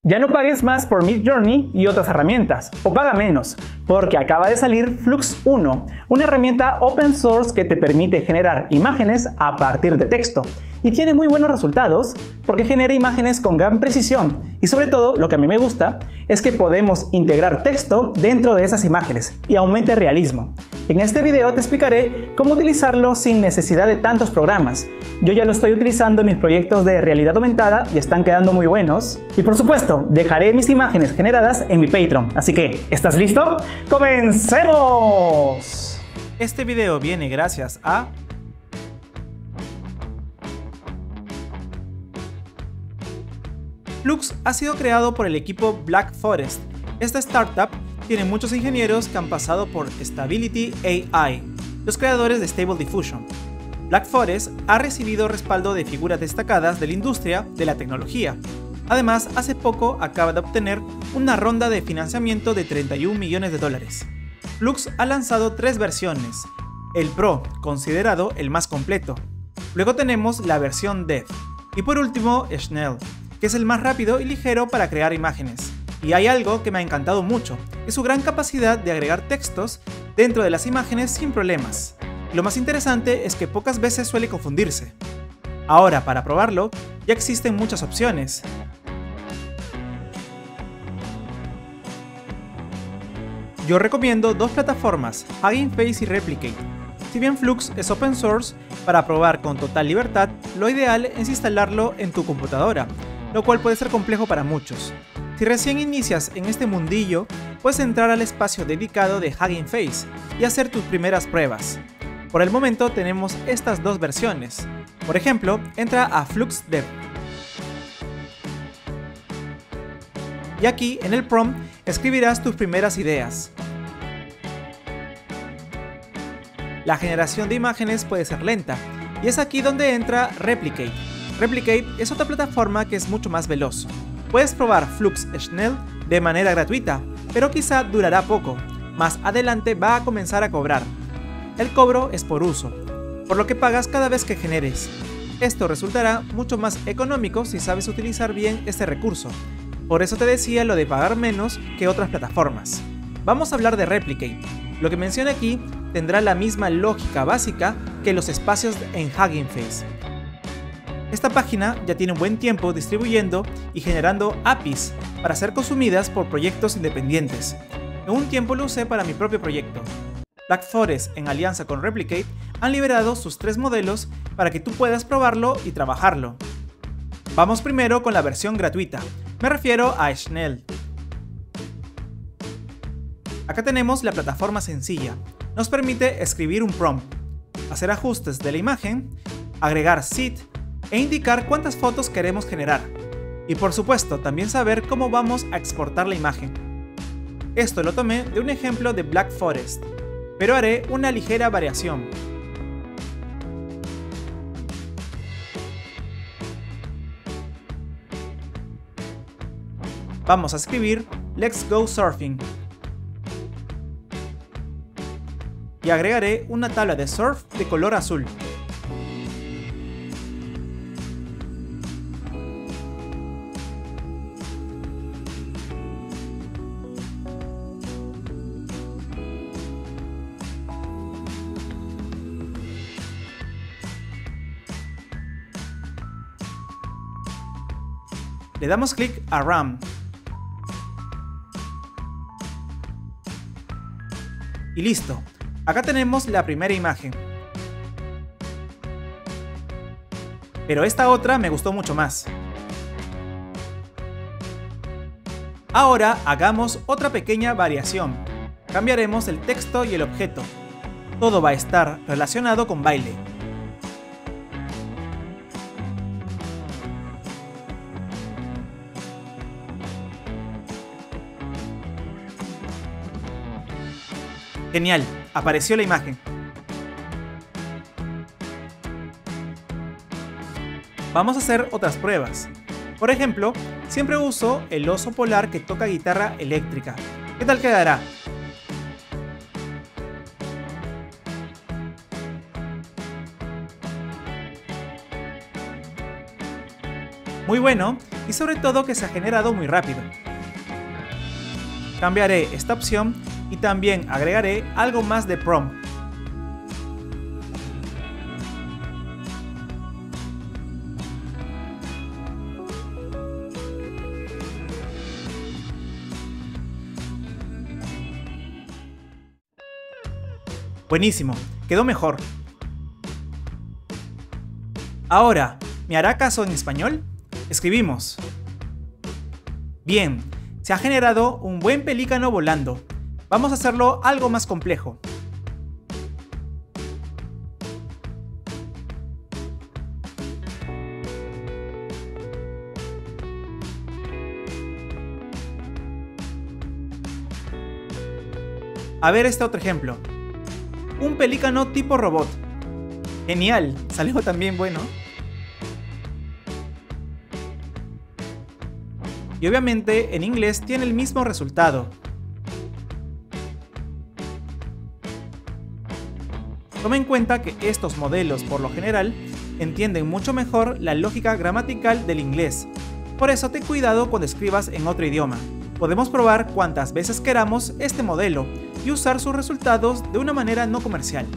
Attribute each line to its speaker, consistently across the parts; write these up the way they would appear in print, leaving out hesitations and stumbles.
Speaker 1: Ya no pagues más por Midjourney y otras herramientas, o paga menos, porque acaba de salir Flux 1, una herramienta open source que te permite generar imágenes a partir de texto. Y tiene muy buenos resultados porque genera imágenes con gran precisión y sobre todo lo que a mí me gusta es que podemos integrar texto dentro de esas imágenes y aumenta el realismo. En este video te explicaré cómo utilizarlo sin necesidad de tantos programas. Yo ya lo estoy utilizando en mis proyectos de realidad aumentada y están quedando muy buenos. Y por supuesto, dejaré mis imágenes generadas en mi Patreon. Así que, ¿estás listo? ¡Comencemos!
Speaker 2: Este video viene gracias a Flux. Ha sido creado por el equipo Black Forest. Esta startup tiene muchos ingenieros que han pasado por Stability AI, los creadores de Stable Diffusion. Black Forest ha recibido respaldo de figuras destacadas de la industria de la tecnología. Además, hace poco acaba de obtener una ronda de financiamiento de $31 millones. Flux ha lanzado 3 versiones: el Pro, considerado el más completo. Luego tenemos la versión Dev. Y por último, Schnell, que es el más rápido y ligero para crear imágenes. Y hay algo que me ha encantado mucho, es su gran capacidad de agregar textos dentro de las imágenes sin problemas. Lo más interesante es que pocas veces suele confundirse. Ahora, para probarlo, ya existen muchas opciones. Yo recomiendo 2 plataformas, Hugging Face y Replicate. Si bien Flux es open source, para probar con total libertad, lo ideal es instalarlo en tu computadora, lo cual puede ser complejo para muchos. Si recién inicias en este mundillo, puedes entrar al espacio dedicado de Hugging Face y hacer tus primeras pruebas. Por el momento tenemos estas 2 versiones. Por ejemplo, entra a Flux Dev. Y aquí, en el prompt, escribirás tus primeras ideas. La generación de imágenes puede ser lenta, y es aquí donde entra Replicate. Replicate es otra plataforma que es mucho más veloz. Puedes probar Flux Schnell de manera gratuita, pero quizá durará poco. Más adelante va a comenzar a cobrar. El cobro es por uso, por lo que pagas cada vez que generes. Esto resultará mucho más económico si sabes utilizar bien este recurso. Por eso te decía lo de pagar menos que otras plataformas. Vamos a hablar de Replicate. Lo que mencioné aquí tendrá la misma lógica básica que los espacios en Hugging Face. Esta página ya tiene un buen tiempo distribuyendo y generando APIs para ser consumidas por proyectos independientes. En un tiempo lo usé para mi propio proyecto. Black Forest, en alianza con Replicate, han liberado sus 3 modelos para que tú puedas probarlo y trabajarlo. Vamos primero con la versión gratuita. Me refiero a Schnell. Acá tenemos la plataforma sencilla. Nos permite escribir un prompt, hacer ajustes de la imagen, agregar seed e indicar cuántas fotos queremos generar. Y por supuesto, también saber cómo vamos a exportar la imagen. Esto lo tomé de un ejemplo de Black Forest, pero haré una ligera variación. Vamos a escribir Let's Go Surfing. Y agregaré una tabla de surf de color azul. Le damos clic a Run. Y listo. Acá tenemos la primera imagen. Pero esta otra me gustó mucho más. Ahora hagamos otra pequeña variación. Cambiaremos el texto y el objeto. Todo va a estar relacionado con baile. Genial, apareció la imagen. Vamos a hacer otras pruebas. Por ejemplo, siempre uso el oso polar que toca guitarra eléctrica. ¿Qué tal quedará? Muy bueno, y sobre todo que se ha generado muy rápido. Cambiaré esta opción y también agregaré algo más de prompt. Buenísimo, quedó mejor. Ahora, ¿me hará caso en español? Escribimos. Bien, se ha generado un buen pelícano volando. Vamos a hacerlo algo más complejo. A ver este otro ejemplo. Un pelícano tipo robot. Genial, salió también bueno. Y obviamente en inglés tiene el mismo resultado. Toma en cuenta que estos modelos por lo general entienden mucho mejor la lógica gramatical del inglés. Por eso ten cuidado cuando escribas en otro idioma. Podemos probar cuantas veces queramos este modelo y usar sus resultados de una manera no comercial.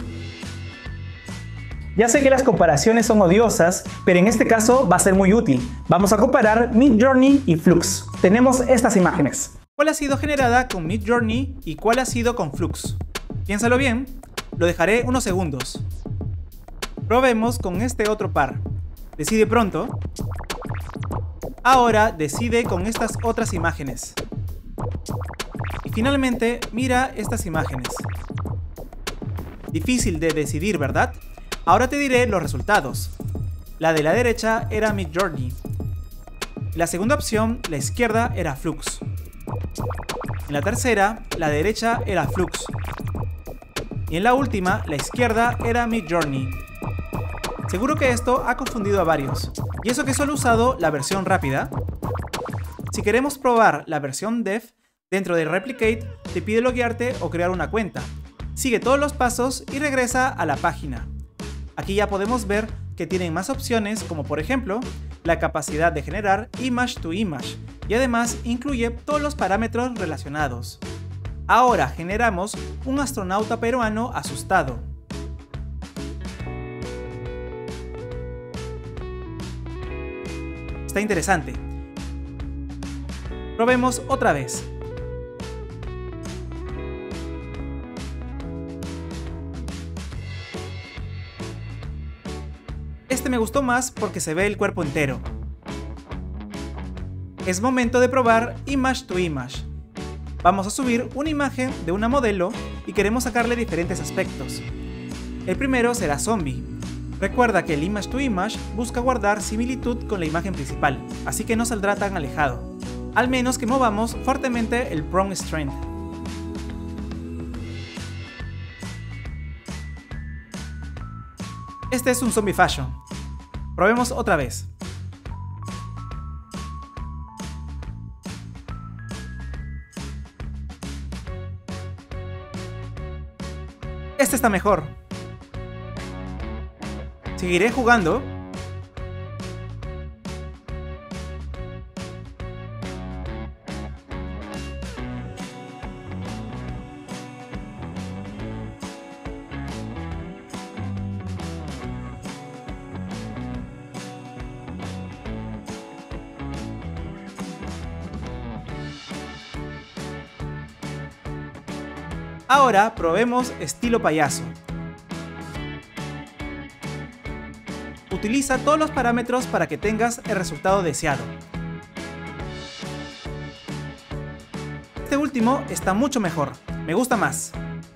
Speaker 1: Ya sé que las comparaciones son odiosas, pero en este caso va a ser muy útil. Vamos a comparar Midjourney y Flux. Tenemos estas imágenes.
Speaker 2: ¿Cuál ha sido generada con Midjourney y cuál ha sido con Flux? Piénsalo bien, lo dejaré unos segundos. Probemos con este otro par. Decide pronto. Ahora decide con estas otras imágenes. Y finalmente mira estas imágenes. Difícil de decidir, ¿verdad? Ahora te diré los resultados. La de la derecha era Midjourney. La segunda opción, la izquierda, era Flux. En la tercera, la derecha era Flux. Y en la última, la izquierda, era Midjourney. Seguro que esto ha confundido a varios. Y eso que solo he usado la versión rápida. Si queremos probar la versión Dev, dentro de Replicate te pide loguearte o crear una cuenta. Sigue todos los pasos y regresa a la página. Aquí ya podemos ver que tienen más opciones, como por ejemplo, la capacidad de generar image to image, y además incluye todos los parámetros relacionados. Ahora generamos un astronauta peruano asustado. Está interesante. Probemos otra vez. Este me gustó más porque se ve el cuerpo entero. Es momento de probar Image to Image. Vamos a subir una imagen de una modelo y queremos sacarle diferentes aspectos. El primero será zombie. Recuerda que el Image to Image busca guardar similitud con la imagen principal, así que no saldrá tan alejado, al menos que movamos fuertemente el Prompt Strength. Este es un zombie fashion. Probemos otra vez. Este está mejor. Seguiré jugando. Ahora probemos estilo payaso. Utiliza todos los parámetros para que tengas el resultado deseado. Este último está mucho mejor, me gusta más.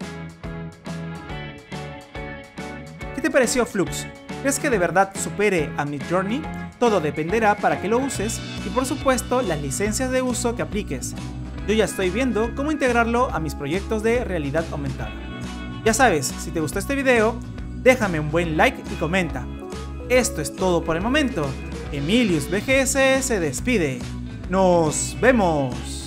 Speaker 2: ¿Qué te pareció Flux? ¿Crees que de verdad supere a Midjourney? Todo dependerá para que lo uses y por supuesto las licencias de uso que apliques. Yo ya estoy viendo cómo integrarlo a mis proyectos de realidad aumentada. Ya sabes, si te gustó este video, déjame un buen like y comenta. Esto es todo por el momento. Emilius BGS se despide. ¡Nos vemos!